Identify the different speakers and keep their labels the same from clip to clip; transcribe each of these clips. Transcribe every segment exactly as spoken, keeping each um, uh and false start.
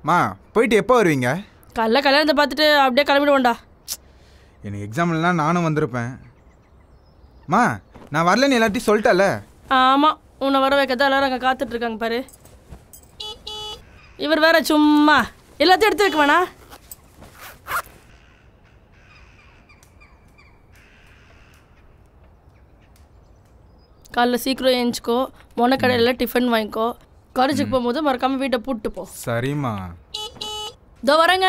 Speaker 1: மா போயிட்டு எப்போ வருவீங்க?
Speaker 2: காலைல கல்யாணத்தை பார்த்துட்டு அப்படியே கிளம்பிடுவோண்டா.
Speaker 1: எனக்கு எக்ஸாம் இல்லைனா நானும் வந்திருப்பேன். மா நான் வரலன்னு எல்லாத்தையும் சொல்லிட்டல.
Speaker 2: ஆமாம், உன்னை வர வைக்கதான் எல்லாரும் அங்கே காத்துட்ருக்காங்க பாரு. இவர் வேற சும்மா எல்லாத்தையும் எடுத்து வைக்க வேணா. காலைல சீக்கிரம் எழுந்துக்கோ, மொன கடையில் டிஃபன் வாங்கிக்கோ. காலேஜுக்கு போகும்போது மறக்காமல் வீட்டை பூட்டு போ.
Speaker 1: சரிம்மா.
Speaker 2: இதோ வரேங்க.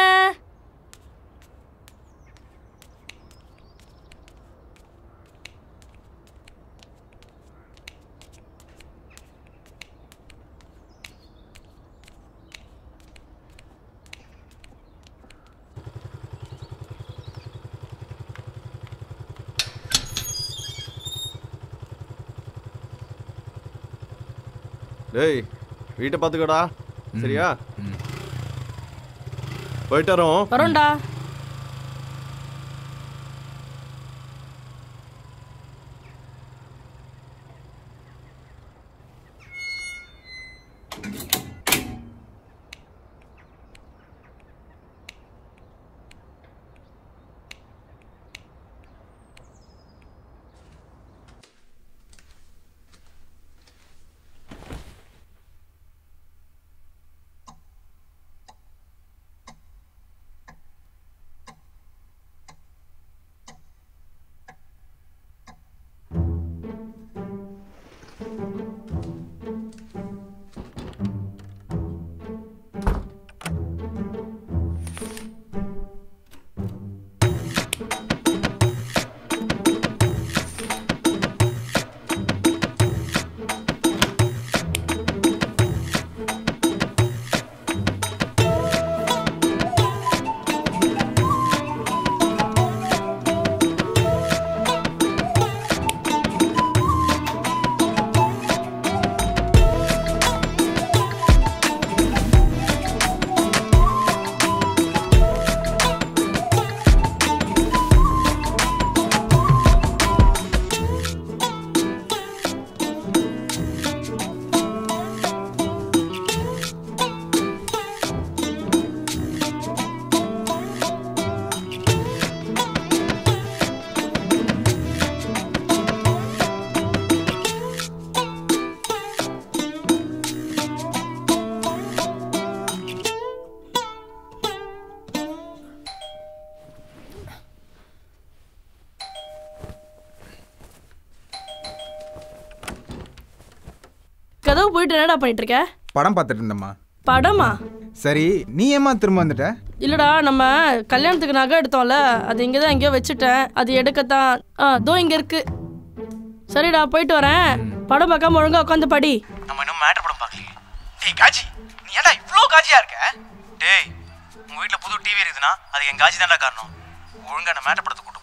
Speaker 3: டேய் வீட்டை பார்த்துக்கடா. சரியா? போயிட்டு வரோம்.
Speaker 2: வரோம்டா. கதவு போயிட்டு என்னடா பண்ணிட்டு இருக்க?
Speaker 1: படம் பார்த்துட்டு இருந்தம்மா.
Speaker 2: படமா?
Speaker 1: சரி, நீ ஏமா திரும்ப வந்துட்ட?
Speaker 2: இல்லடா, நம்ம கல்யாணத்துக்கு நகை எடுத்தோம்ல, அது இங்கே தான் எங்கேயோ வச்சுட்டேன். அது எடுக்கத்தான். ஆ தோ இங்கே இருக்கு. சரிடா, போயிட்டு வரேன். படம் பார்க்காம ஒழுங்கா உட்காந்து படி.
Speaker 4: நம்ம இன்னும் மேட்டர் படம் பார்க்கலையே. டேய் காஜி, நீ ஏன்டா இவ்வளோ காஜியா இருக்க? டேய், உங்க வீட்டில் புது டிவி இருக்குதுன்னா அது என் காஜி தான்டா காரணம். ஒழுங்கா நான் மேட்டர் படத்துக்கு